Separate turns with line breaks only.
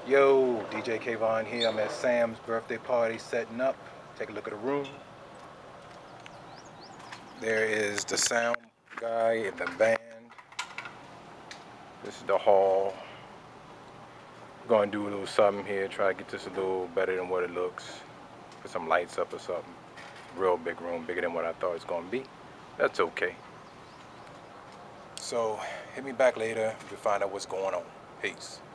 Yo, DJ Kavon here. I'm at Sam's birthday party setting up. Take a look at the room. There is the sound guy and the band. This is the hall. Gonna do a little something here. Try to get this a little better than what it looks. Put some lights up or something. Real big room, bigger than what I thought it was gonna be. That's okay. So hit me back later to find out what's going on. Peace.